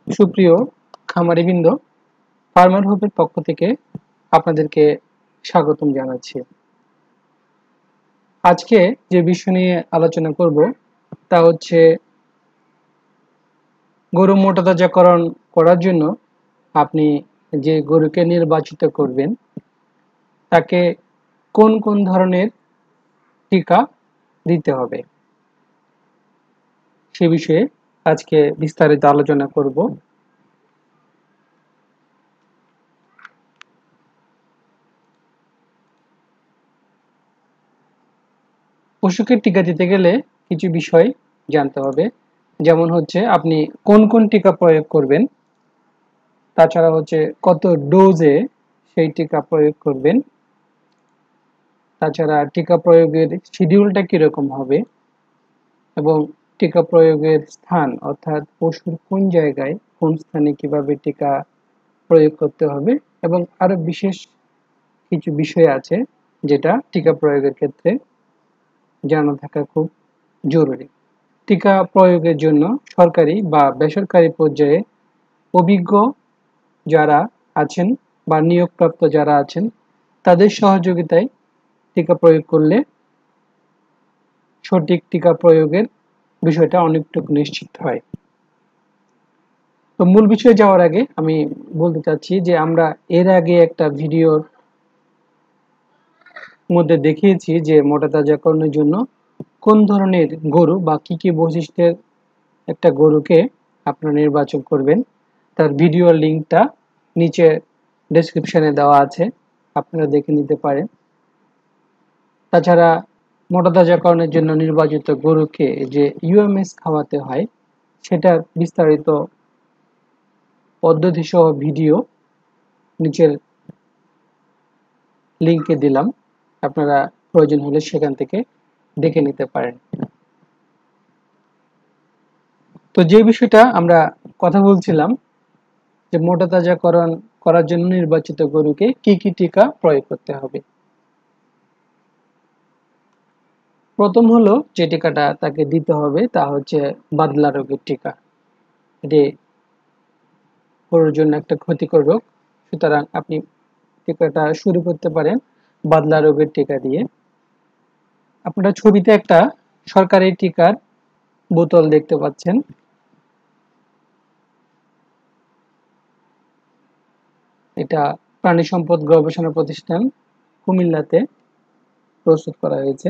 সুপ্রিয় খামারিবৃন্দ, ফার্মার হোপের পক্ষ থেকে আপনাদেরকে স্বাগতম জানাচ্ছি। আজকে যে বিষয় নিয়ে আলোচনা করব তা হচ্ছে গরু মোটাতাজাকরণ করার জন্য আপনি যে গরুকে নির্বাচিত করবেন তাকে কোন কোন ধরনের টিকা দিতে হবে সে বিষয়ে আজকে বিস্তারিত আলোচনা করব। পশুকে টিকা দিতে গেলে কিছু বিষয় জানতে হবে, যেমন হচ্ছে আপনি কোন কোন টিকা প্রয়োগ করবেন, তাছাড়া হচ্ছে কত ডোজে সেই টিকা প্রয়োগ করবেন, তাছাড়া টিকা প্রয়োগের শিডিউলটা কিরকম হবে এবং টিকা প্রয়োগের স্থান অর্থাৎ পশুর কোন জায়গায় কোন স্থানে কিভাবে টিকা প্রয়োগ করতে হবে এবং আরো বিশেষ কিছু বিষয় আছে যেটা টিকা প্রয়োগের ক্ষেত্রে জানা থাকা খুব জরুরি। টিকা প্রয়োগের জন্য সরকারি বা বেসরকারি পর্যায়ে অভিজ্ঞ যারা আছেন বা নিয়োগপ্রাপ্ত যারা আছেন তাদের সহযোগিতায় টিকা প্রয়োগ করলে সঠিক টিকা প্রয়োগের বিষয়টা অনেকটুকু নিশ্চিত হয়। তো মূল বিষয়ে যাওয়ার আগে আমি বলতে চাচ্ছি যে আমরা এর আগে একটা ভিডিওর মধ্যে দেখিয়েছি যে মোটা তাজাকরণের জন্য কোন ধরনের গরু বা কি কি বৈশিষ্ট্যের একটা গরুকে আপনারা নির্বাচন করবেন। তার ভিডিওর লিঙ্কটা নিচে ডেসক্রিপশনে দেওয়া আছে, আপনারা দেখে নিতে পারেন। তাছাড়া মোটা তাজাকরণের জন্য নির্বাচিত গরুকে যে ইউএমএস খাওয়াতে হয় সেটার বিস্তারিত পদ্ধতি সহ ভিডিও নিচের লিঙ্কে দিলাম, আপনারা প্রয়োজন হলে সেখান থেকে দেখে নিতে পারেন। তো যে বিষয়টা আমরা কথা বলছিলাম যে মোটা তাজাকরণ করার জন্য নির্বাচিত গরুকে কি কি টিকা প্রয়োগ করতে হবে। প্রথম হলো যে টিকাটা তাকে দিতে হবে তা হচ্ছে বাদলা রোগের টিকা। এটি গরুর জন্য একটা ক্ষতিকর রোগ, সুতরাং আপনি টিকাটা শুরু করতে পারেন বাদলা রোগের টিকা দিয়ে। আপনারা ছবিতে একটা সরকারি টিকার বোতল দেখতে পাচ্ছেন। এটা প্রাণী সম্পদ গবেষণা প্রতিষ্ঠান কুমিল্লাতে প্রস্তুত করা হয়েছে।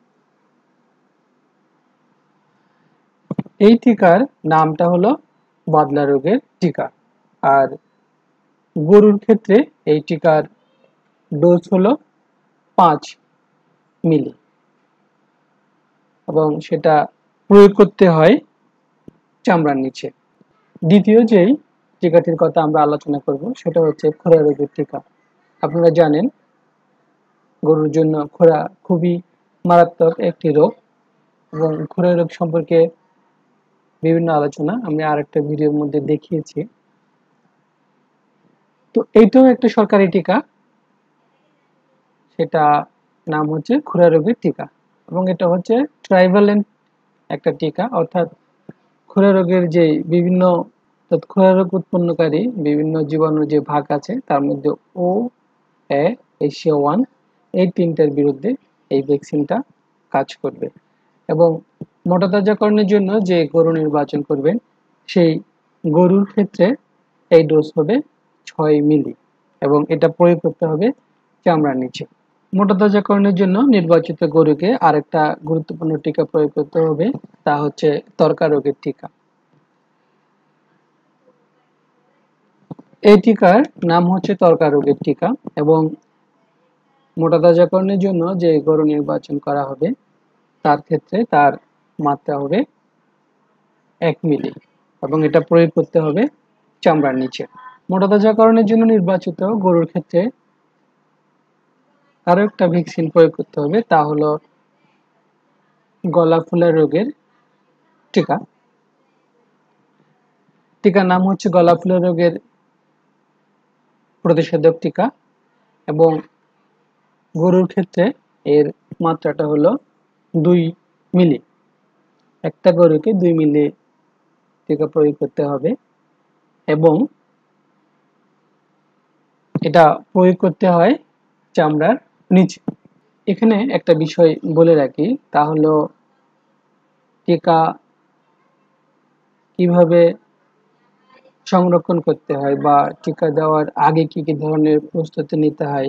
এই টিকার নামটা হলো বাদলা রোগের টিকা। আর গরুর ক্ষেত্রে এই টিকার ডোজ হলো 5 মিলি এবং সেটা প্রয়োগ করতে হয় চামড়ার নিচে। দ্বিতীয় যেই টিকাটির কথা আমরা আলোচনা করব সেটা হচ্ছে খোরা রোগের টিকা। আপনারা জানেন গরুর জন্য খোরা খুবই মারাত্মক একটি রোগ এবং খোরা রোগ সম্পর্কে বিভিন্ন আলোচনা আমি আরেকটা ভিডিওর মধ্যে দেখিয়েছি। তো এইটাও একটা সরকারি টিকা, সেটা নাম হচ্ছে খোরা রোগের টিকা এবং এটা হচ্ছে ট্রাইভালেন্ট একটা টিকা, অর্থাৎ খোরা রোগের যে বিভিন্ন খোরা রোগ উৎপন্নকারী বিভিন্ন জীবাণুর যে ভাগ আছে তার মধ্যে ও এ এশিয়া 1 এই তিনটার বিরুদ্ধে এই ভ্যাকসিনটা কাজ করবে। এবং মোটা তাজাকরণের জন্য যে গরু নির্বাচন করবেন সেই গরুর ক্ষেত্রে এই ডোজ হবে 6 মিলি এবং এটা প্রয়োগ করতে হবে চামড়ার নিচে। মোটা তাজাকরণের জন্য নির্বাচিত গরুকে আরেকটা গুরুত্বপূর্ণ টিকা প্রয়োগ করতে হবে, তা হচ্ছে ত্বরকা রোগের টিকা। এই টিকার নাম হচ্ছে ত্বরকা রোগের টিকা এবং মোটা তাজাকরণের জন্য যে গরু নির্বাচন করা হবে তার ক্ষেত্রে তার মাত্রা হবে 1 মিলি এবং এটা প্রয়োগ করতে হবে চামড়ার নিচে। মোটা তাজাকরণের জন্য নির্বাচিত গরুর ক্ষেত্রে আরো একটা ভ্যাকসিন প্রয়োগ করতে হবে, তা হলো গলা ফুলা রোগের টিকা। টিকার নাম হচ্ছে গলা ফুলা রোগের প্রতিষেধক টিকা এবং গরুর ক্ষেত্রে এর মাত্রাটা হলো 2 মিলি। একটা গরুকে 2 মিলি টিকা প্রয়োগ করতে হবে এবং এটা প্রয়োগ করতে হয় চামড়ার নিচে। এখানে একটা বিষয় বলে রাখি, তা হলো টিকা কিভাবে সংরক্ষণ করতে হয় বা টিকা দেওয়ার আগে কি কি ধরনের প্রস্তুতি নিতে হয়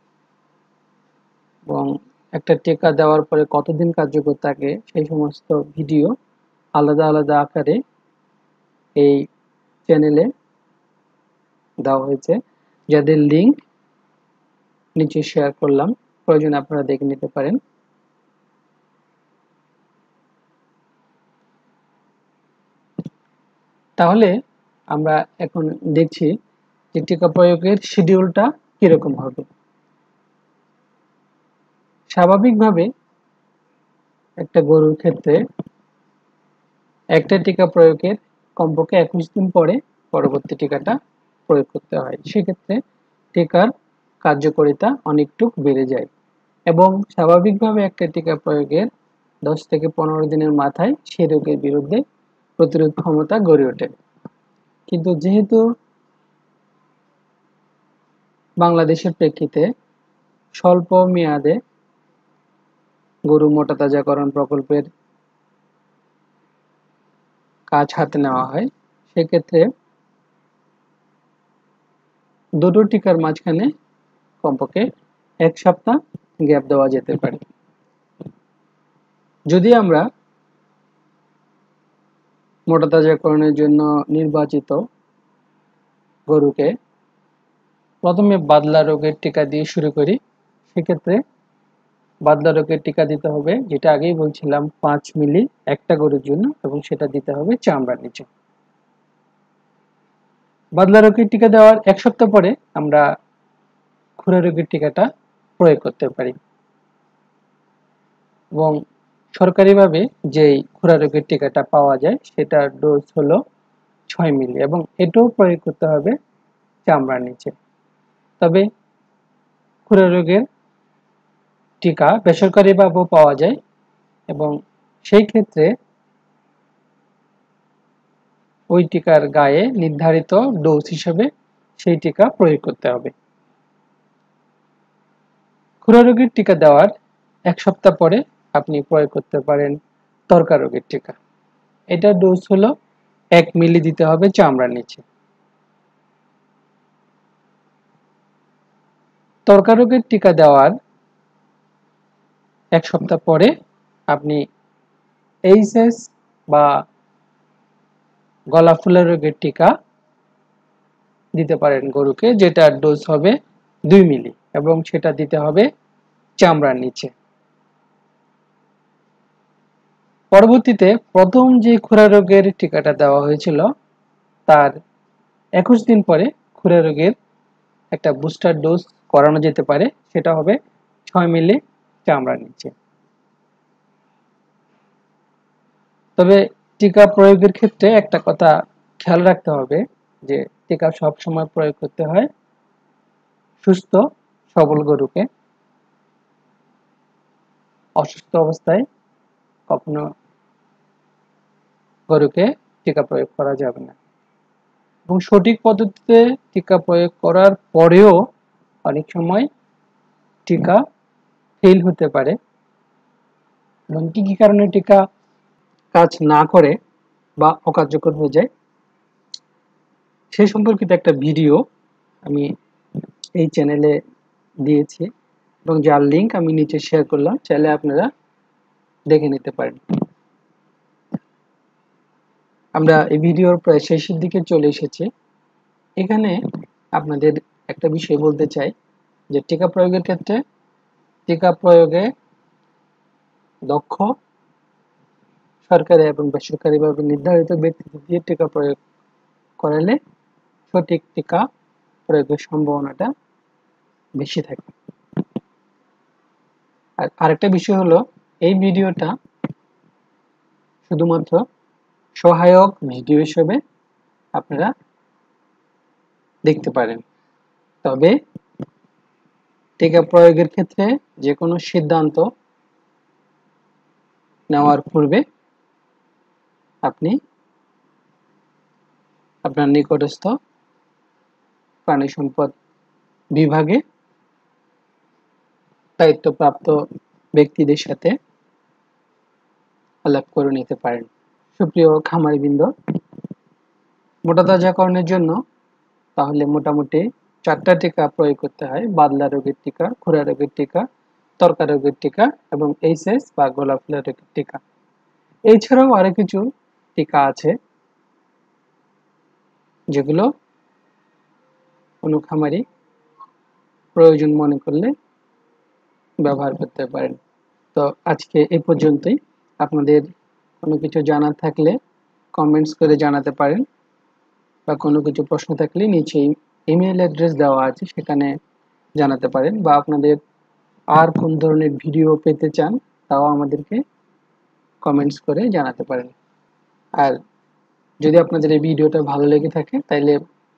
এবং একটা টিকা দেওয়ার পরে কতদিন কার্যকর থাকে সেই সমস্ত ভিডিও আলাদা আলাদা আকারে এই চ্যানেলে দেওয়া হয়েছে, যাদের লিংক নিচে শেয়ার করলাম, প্রয়োজনে আপনারা দেখে নিতে পারেন। তাহলে আমরা এখন দেখছি যে টিকা প্রয়োগের শিডিউলটা কিরকম হবে। স্বাভাবিকভাবে একটা গরুর ক্ষেত্রে একটা টিকা প্রয়োগের কমপক্ষে 21 দিন পরে পরবর্তী টিকাটা প্রয়োগ করতে হয়। সেক্ষেত্রে টিকার কার্যকারিতা অনেকটুক বেড়ে যায় এবং স্বাভাবিকভাবে একটা টিকা প্রয়োগের 10 থেকে 15 দিনের মাথায় সে রোগের বিরুদ্ধে প্রতিরোধ ক্ষমতা গড়ে ওঠে। কিন্তু যেহেতু বাংলাদেশের প্রেক্ষিতে স্বল্প মেয়াদে গরু মোটা তাজাকরণ প্রকল্পের কাজ হাতে নেওয়া হয়, সেক্ষেত্রে দুটো টিকার মাঝখানে কমপক্ষে 1 সপ্তাহ গ্যাপ দেওয়া যেতে পারে। যদি আমরা মোটা তাজাকরণের জন্য নির্বাচিত গরুকে প্রথমে বাদলা রোগের টিকা দিয়ে শুরু করি, সেক্ষেত্রে বাদলা রোগের টিকা দিতে হবে, যেটা আগেই বলছিলাম 5 মিলি একটা গরুর জন্য, এবং সেটা দিতে হবে চামড়ার নিচে। বাদলা রোগের টিকা দেওয়ার 1 সপ্তাহ পরে আমরা খুরা রোগের টিকাটা প্রয়োগ করতে পারি এবং সরকারিভাবে যেই খুরা রোগের টিকাটা পাওয়া যায় সেটার ডোজ হলো 6 মিলি এবং এটাও প্রয়োগ করতে হবে চামড়ার নিচে। তবে খুরা রোগের টিকা বেসরকারিভাবেও পাওয়া যায় এবং সেই ক্ষেত্রে ওই টিকার গায়ে নির্ধারিত ডোজ হিসেবে সেই টিকা প্রয়োগ করতে হবে। খুরা রোগের টিকা দেওয়ার 1 সপ্তাহ পরে আপনি প্রয়োগ করতে পারেন তরকা রোগের টিকা। এটার ডোজ হলো 1 মিলি দিতে হবে চামড়ার নিচে। তরকা রোগের টিকা দেওয়ার 1 সপ্তাহ পরে আপনি এইচএস বা গলা ফুলা রোগের টিকা দিতে পারেন গরুকে, যেটার ডোজ হবে 2 মিলি এবং সেটা দিতে হবে চামড়ার নিচে। পরবর্তীতে প্রথম যে খুরা রোগের টিকাটা দেওয়া হয়েছিল তার 21 দিন পরে খুরা রোগের একটা বুস্টার ডোজ করানো যেতে পারে, সেটা হবে 6 মিলি চামড়ার নিচে। তবে টিকা প্রয়োগের ক্ষেত্রে একটা কথা খেয়াল রাখতে হবে যে টিকা সব সময় প্রয়োগ করতে হয় সুস্থ সবল গরুকে। অসুস্থ অবস্থায় কখনো গরুকে টিকা প্রয়োগ করা যাবে না এবং সঠিক পদ্ধতিতে টিকা প্রয়োগ করার পরেও অনেক সময় টিকা ফেল হতে পারে এবং কি কি কারণে টিকা কাজ না করে বা অকার্যকর হয়ে যায় সেই সম্পর্কিত একটা ভিডিও আমি এই চ্যানেলে দিয়েছি এবং যার লিংক আমি নিচে শেয়ার করলাম, চাইলে আপনারা দেখে নিতে পারেন। আমরা এই ভিডিওর প্রায় শেষের দিকে চলে এসেছি। এখানে আপনাদের একটা বিষয় বলতে চাই যে টিকা প্রয়োগের ক্ষেত্রে টিকা প্রয়োগে দক্ষ সরকারি এবং বেসরকারিভাবে নির্ধারিত ব্যক্তিদের দিয়ে টিকা প্রয়োগ করালে সঠিক টিকা প্রয়োগের সম্ভাবনাটা বেশি থাকে। আর আরেকটা বিষয় হলো এই ভিডিওটা শুধুমাত্র সহায়ক ভিডিও হিসেবে আপনারা দেখতে পারেন, তবে টিকা প্রয়োগের ক্ষেত্রে যে কোনো সিদ্ধান্ত নেওয়ার পূর্বে আপনি আপনার নিকটস্থ প্রাণী সম্পদ বিভাগে দায়িত্বপ্রাপ্ত ব্যক্তিদের সাথে আলাপ করে নিতে পারেন। সুপ্রিয় খামারিবৃন্দ, মোটা তাজাকরণের জন্য তাহলে মোটামুটি 4টা টিকা প্রয়োগ করতে হয়: বাদলা রোগের টিকা, খুরা রোগের টিকা, তরকা রোগের টিকা এবং এইচএস বা গোলাপ ফুলা রোগের টিকা। এছাড়াও আরো কিছু টিকা আছে যেগুলো কোনো খামারি প্রয়োজন মনে করলে ব্যবহার করতে পারেন। তো আজকে এই পর্যন্তই। আপনাদের কোনো কিছু জানার থাকলে কমেন্টস করে জানাতে পারেন, বা কোনো কিছু প্রশ্ন থাকলে নিচেই ইমেল অ্যাড্রেস দেওয়া আছে, সেখানে জানাতে পারেন, বা আপনাদের আর কোন ধরনের ভিডিও পেতে চান তাও আমাদেরকে কমেন্টস করে জানাতে পারেন। আর যদি আপনাদের এই ভিডিওটা ভালো লেগে থাকে তাহলে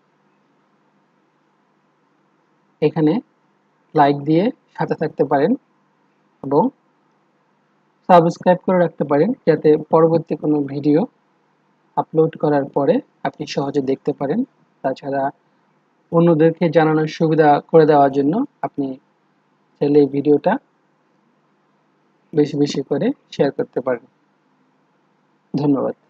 এখানে লাইক দিয়ে সাথে থাকতে পারেন এবং সাবস্ক্রাইব করে রাখতে পারেন, যাতে পরবর্তী কোনো ভিডিও আপলোড করার পরে আপনি সহজে দেখতে পারেন। তাছাড়া অন্যদেরকে জানানোর সুবিধা করে দেওয়ার জন্য আপনি চাইলে এই ভিডিওটা বেশি বেশি করে শেয়ার করতে পারেন। ধন্যবাদ।